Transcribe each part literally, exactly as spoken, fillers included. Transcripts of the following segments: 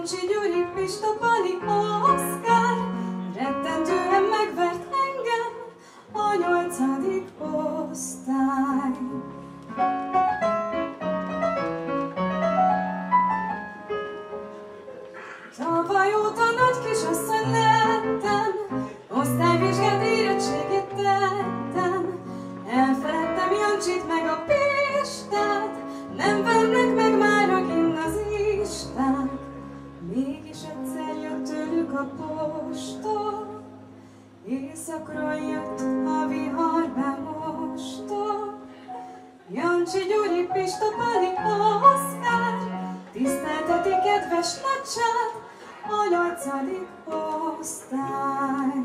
Jancsi, Gyuri, Pista, Pani, Oszkár, rettentően megvert engem a nyolcadik osztály. Tavaly óta nagy kisasszony lettem, osztályvizsgát, érettségét tettem. Elfeledtem Jancsit meg a Pistát, nem vernek meg már a gimnazisták. Mégis egyszer jött tőlük a posta, éjszakra jött a vihar bemosta. Jancsi, Gyuri, Pista, Pani, Oszkár, tisztelteti kedves nagyság a nyolcadik osztály.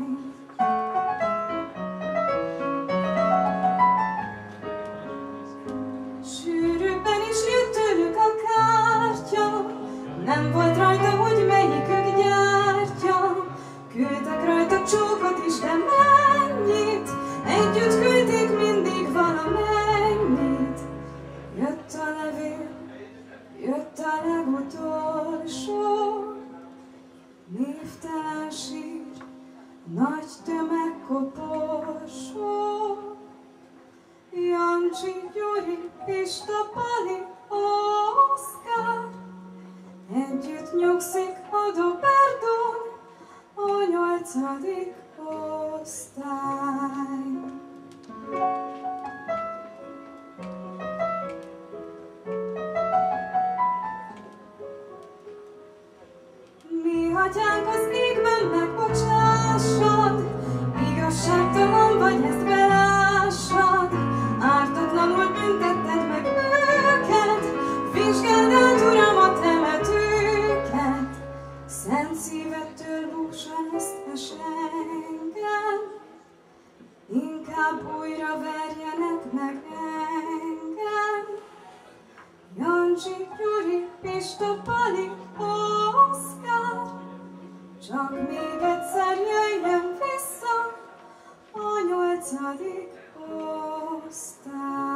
Sűrűbben is jött tőlük a kártya, nem volt rajta, hogy melyikük gyártja. Küldtek rajta csókot is, de mennyit, együtt küldték mindig valamennyit. Jött a levél, jött a legutolsó, névtelen sír, nagy tömeg koporsó. Jancsi, Gyuri, Pista, Pani, Oszkár, együtt nyugszik a Doberdón a nyolcadik osztály. Mi atyánk az égben megbocsássad, igazságtalan vagy, ezt belássad. Ártatlanul büntetted meg őket, vizsgáld át, Uram, a temetőket. Szent szívettől búsan ezt engem, inkább újra verjenek meg engem. Jancsi, Gyuri, Pista, Pani, Oszkár, csak még egyszer jöjjön vissza a nyolcadik osztály.